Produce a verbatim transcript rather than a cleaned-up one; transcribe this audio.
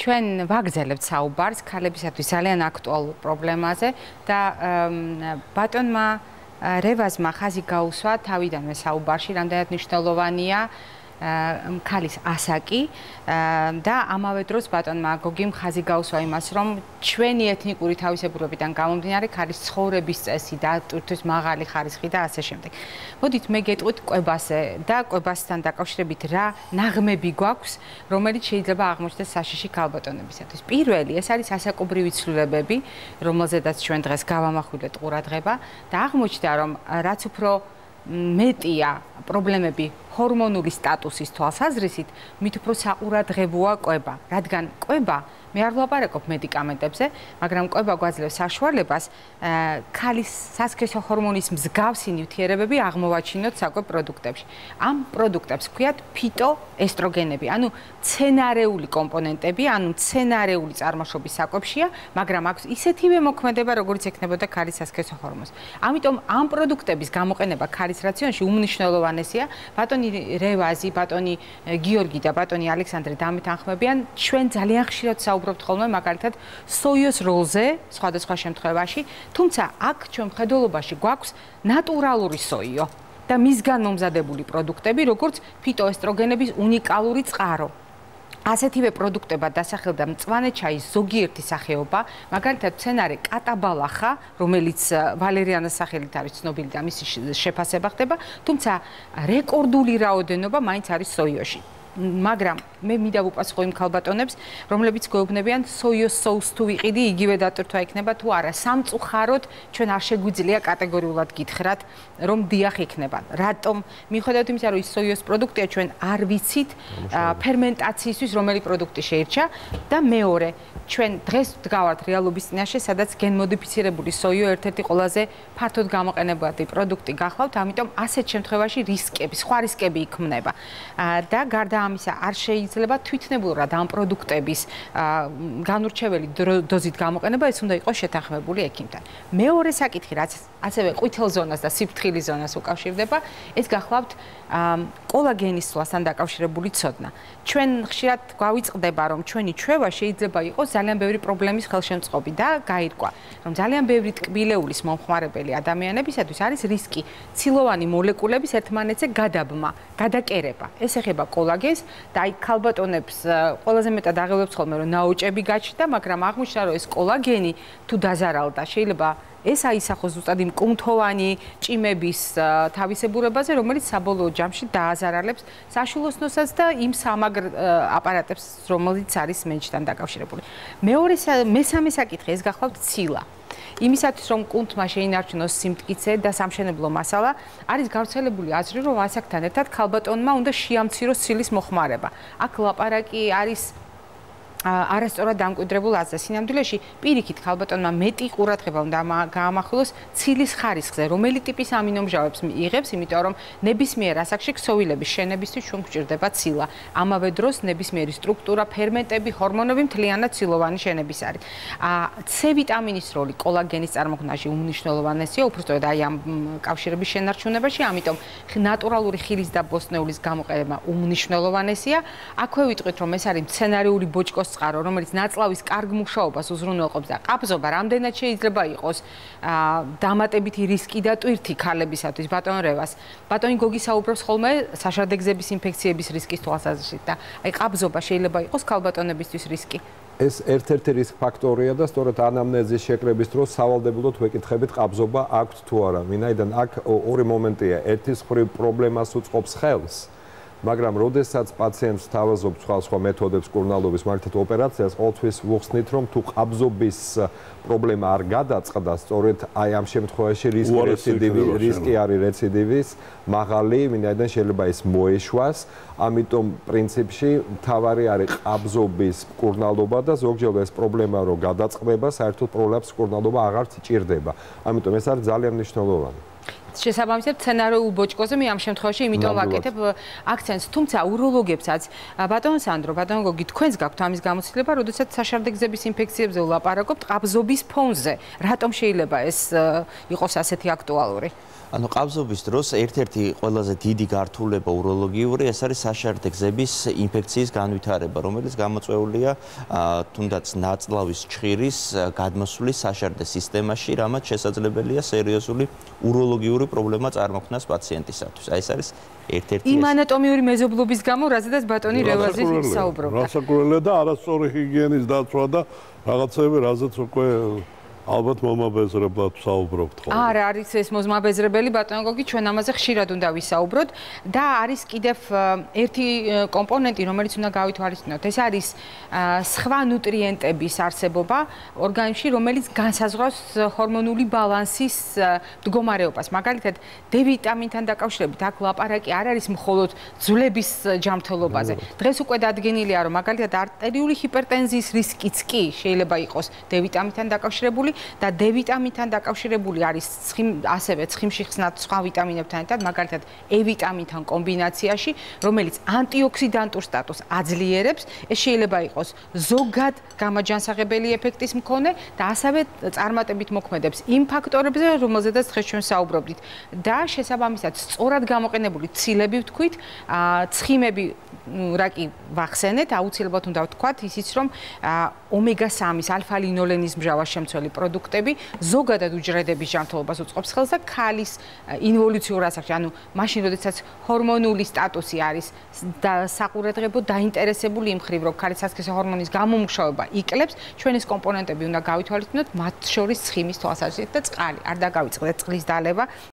ჩვენ ვაგრძელებთ საუბარს ქალებისათვის ძალიან აქტუალურ პრობლემაზე და ბატონმა რევაზმა ხაზი გაუსვა თავიდანვე საუბარში, რამდენად მნიშვნელოვანია ქალის ასაკი და ამავე დროს ბატონმა გოგიმ ხაზი გაუსვა იმას, რომ ჩვენი ეთნიკური თავისებურებიდან გამომდინარე ქალის ცხოვრების წესი და თვითონ მაღალი ხარისხი და ასე შემდეგ. მოდით მე გეტყვით კვებაზე და კვებასთან დაკავშირებით რა ნაღმები გვაქვს, რომელიც შეიძლება აღმოჩნდეს საშიში ქალბატონებისათვის. პირველი, ეს არის ასაკობრივი ცვლილებები, რომელზედაც ჩვენ დღეს გავამახვილეთ ყურადღება და აღმოჩნდა, რომ რაც უფრო მეტია პრობლემები ჰორმონული სტატუსის თვალსაზრისით, მით უფრო საყურადღებოა კვება, რადგან კვება მე არ ვლაპარაკობ მედიკამენტებზე, მაგრამ კვება გვაძლევს საშუალებას ქალის სასქესო ჰორმონის მსგავსი ნივთიერებები აღმოვაჩინოთ საკვებ პროდუქტებში. ამ პროდუქტებს ქვიათ ფიტოესტროგენები, ანუ მცენარეული კომპონენტები, ანუ მცენარეული წარმოშობის საკვებშია, მაგრამ აქვს ისეთივე მოქმედება, როგორც ექნებოდა ქალის სასქესო ჰორმონს. ამიტომ ამ პროდუქტების გამოყენება ქალის რაციონში უმნიშვნელოვანესია. ბატონი რევაზი, ბატონი გიორგი და ბატონი ალექსანდრე დამეთანხმებიან, ჩვენ ძალიან ხშირად საუბრობთ ხოლმე მაგალითად სოიოს როლზე სხვადასხვა შემთხვევაში, თუმცა აქ ჩვენ მხედველობაში გვაქვს ნატურალური სოიო და მისგან მომზადებული პროდუქტები, როგორც ფიტოესტროგენების უნიკალური წყარო. ასეთივე პროდუქტებად დასახელდა მწვანე ჩაის ზოგიერთი სახეობა, მაგალითად მცენარე კატაბალახა, რომელიც ვალერიანას სახელით არის ცნობილი და მისი შეფასება ხდება, თუმცა რეკორდული რაოდენობა მაინც არის სოიოში. მაგრამ მე მინდა ვუპასუხო იმ ქალბატონებს, რომლებიც გვეუბნებიან სოიოს соуს თუ ვიყიდი, იგივე დატვირთვა იქნება თუ არა. სამწუხაროდ ჩვენ არ შეგვიძლია კატეგორიულად გითხრათ, რომ დიახ იქნება. რატომ? მიუხედავად იმისა, რომ ის სოიოს პროდუქტია, ჩვენ არ ვიცით ფერმენტაციისთვის რომელი პროდუქტი შეირჩა და მეორე, ჩვენ დღეს ვდგავართ რეალობის წინაშე, სადაც გენმოდიფიცირებული სოიო ერთ-ერთი ყველაზე ფართოდ გამოყენებადი პროდუქტი გახლავთ, ამიტომ ასეთ შემთხვევაში რისკები, სხვა რისკები იქმნება. და გარდა ამისა არ შეიძლება თვითნებურად ამ პროდუქტების განურჩეველი დოზით გამოყენება, ეს უნდა იყოს შეთანხმებული ექიმთან. მეორე საკითხი, რაც ასევე ყვითელ ზონას და სიფრთხილის ზონას უკავშირდება, ეს გახლავთ კოლაგენის სვლასთან დაკავშირებული ცოდნა. ჩვენ ხშირად გვავიწყდება, რომ ჩვენი ჩვევა შეიძლება იყოს ძალიან ბევრი პრობლემის ხელშემწყობი და გაირკვა, რომ ძალიან ბევრი ტკბილეულის მომხმარებელი ადამიანებისათვის არის რისკი ცილოვანი მოლეკულების ერთმანეთზე გადაბმა, გადაკერება. ეს ეხება კოლაგენს და აი ქალბატონებს ყველაზე მეტად აღელვებს ხოლმე, რომ ნაოჭები გაჩნდა, მაგრამ აღმოჩნდა, რომ ეს კოლაგენი თუ დაზარალდა, შეიძლება ეს აისახოს ზუსტად იმ კუნთოვანი ჭიმების თავისებურებაზე, რომელიც საბოლოო ჯამში დააზარალებს საშვილოსნოსაც და იმ სამაგრ აპარატებს, რომელიც არის მენჩთან დაკავშირებული. მეორე მესამე საკითხი, ეს გახლავთ ცილა. იმისათვის, რომ კუნთმა შეინარჩუნოს სიმტკიცე და სამშენებლო მასალა, არის გავრცელებული აზრი, რომ ასაკთან ერთად ქალბატონმა უნდა შეამციროს ცილის მოხმარება. აქ ლაპარაკი არის არასწორად დამკვიდრებულ აზრზე. სინამდვილეში პირიქით ქალბატონმა მეტი ყურადღება უნდა გაამახვილოს ცილის ხარისხზე, რომელი ტიპის ამინომჟავებს იღებს, იმიტომ რომ ნებისმიერ ასაკში ქსოვილების შენებისთვის ჩვენ გვჭირდება ცილა. ამავე დროს ნებისმიერი სტრუქტურა, ფერმენტები, ჰორმონები მთლიანად ცილოვანი შენების არის. C ვიტამინის როლი კოლაგენის წარმოქმნაში უმნიშვნელოვანესია, უბრალოდ აი ამ კავშირების შენარჩუნებაში, ამიტომ ნატურალური ხილის და ბოსტნეულის გამოყენება უმნიშვნელოვანესია. აქვე ვიტყვით, რომ ეს არის მცენარეული ბოჭკოს წყარო, რომელიც ნაწლავის კარგ მუშაობას უზრუნველყოფს და ყაბზობა რამდენად შეიძლება იყოს დამატებითი რისკი და ტვირთი ქალებისათვის ბატონ რევას. ბატონი გოგი საუბრობს ხოლმე საშარდე გზების ინფექციების რისკის თვალსაზრისით და აი ყაბზობა შეიძლება იყოს ქალბატონებისთვის რისკი. ეს ერთ-ერთი რისკ ფაქტორია და სწორედ ანამნეზის შეკრების დროს სავალდებულოდ ვეკითხებით ყაბზობა აქვთ თუ არა. ვინაიდან აქ ორი მომენტია, ერთის მხრივ პრობლემას უწყობს ხელს, მაგრამ როდესაც პაციენტს თავაზობ სხვა მეთოდებს კურნალობის მაგალითად ოპერაციას, ყოველთვის ვუხსნით, რომ თუ ყაბზობის პრობლემა არ გადაწყდა, სწორედ აი ამ შემთხვევაში რისკი არის რეციდივის მაღალი, ვინაიდან შეიძლება ის მოეშვას. ამიტომ პრინციპში მთავარი არის ყაბზობის კურნალობა და ზოგჯერ ეს პრობლემა რო გადაწყდება, საერთოდ პროლაპს კურნალობა აღარც ჭირდება. ამიტომ ეს არის ძალიან მნიშვნელოვანი. შესაბამისად სცენარულ ბოჭკოზე მე ამ შემთხვევაში იმიტომ ვაკეთებ აქცენტს, თუმცა უროლოგებსაც ბატონო სანდრო, ბატონო გოგი, თქვენს გაქვთ ამის გამოცდილება, როდესაც საშარდე-გზების ინფექციებზე ვლაპარაკობთ ყაბზობის ფონზე. რატომ შეიძლება ეს იყოს ასეთი აქტუალური? ანუ ყაბზობის დროს ერთ-ერთი ყველაზე დიდი გართულება უროლოგიური ეს არის საშარდე-გზების ინფექციის განვითარება, რომელიც გამოწვეულია თუნდაც ნაწლავის ჩხირის გადმოსვლის საშარდე სისტემაში, რამაც შესაძლებელია სერიოზული უროლოგიური პრობლემა წარმოქმნას პაციენტისათვის. აი ეს არის ერთ-ერთი იმ ანატომიური მეზობლობის გამო, რაზედაც ბატონი რევაზი საუბრობდა. რასაკურველია და არასწორი ჰიგიენის დაცვა და რაღაცები, რაზეც უკვე ალბათ მომაბეზრებლად ვსაუბრობთ ხოლმე. არა, არის ეს მომაბეზრებელი ბატონო გოგი, ჩვენ ამაზე ხშირად უნდა ვისაუბროთ და არის კიდევ ერთი კომპონენტი, რომელიც უნდა გავითვალისწინოთ. ეს არის სხვა ნუტრიენტების არსებობა ორგანიზმში, რომელიც განსაზღვრავს ჰორმონული ბალანსის მდგომარეობას. მაგალითად, D ვიტამინთან დაკავშირებით აქ ლაპარაკი არ არის მხოლოდ ძვლების ჯანმრთელობაზე. დღეს უკვე დადგენილია, რომ მაგალითად არტერიული ჰიპერტენზიის რისკიც კი შეიძლება იყოს D ვიტამინთან დაკავშირებული და D ვიტამინთან დაკავშირებული არის ასევე ცხიმში ხსნად სხვა ვიტამინებთან ერთად, მაგალითად E ვიტამინთან კომბინაციაში, რომელიც ანტიოქსიდანტურ სტატუსს აძლიერებს. ეს შეიძლება იყოს ზოგად გამაჯანსაღებელი ეფექტის მქონე და ასევე წარმატებით მოქმედებს იმ ფაქტორებზე, რომელზედაც დღეს ჩვენ საუბრობდით. და შესაბამისად, სწორად გამოყენებული ცილები ვთქვით, ცხიმები რა კი ვახსენეთ, აუცილებლად უნდა ვთქვათ ისიც, რომ ომეგა სამის ალფა-ლინოლენის მჟავაშემცველი პროდუქტები ზოგადად უჯრედების ჯანმრთელობას უწყობს ხელს და ქალის ინვოლუციურ ასაკში, ანუ მაშინ, როდესაც ჰორმონული სტატუსი არის საყურადღებო დაინტერესებული იმ მხრივ, რომ ქალის სასქესო ჰორმონის გამომუშავება იკლებს, ჩვენ ეს კომპონენტები უნდა გავითვალისწინოთ, მათ შორის ცხიმის თვალსაზრისით და წყალი. არ დაგავიწყდეთ წყლის დალევა.